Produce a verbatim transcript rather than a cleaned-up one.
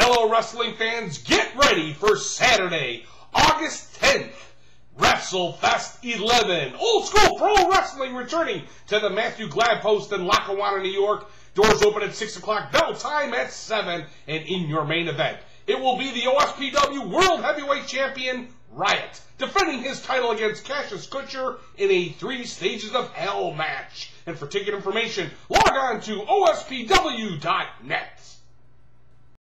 Fellow wrestling fans, get ready for Saturday, August tenth, Wrestlefest eleven. Old school pro wrestling returning to the Matthew Glad Post in Lackawanna, New York. Doors open at six o'clock, bell time at seven, and in your main event, it will be the O S P W World Heavyweight Champion, Riot, defending his title against Cassius Kutcher in a Three Stages of Hell match. And for ticket information, log on to O S P W dot net.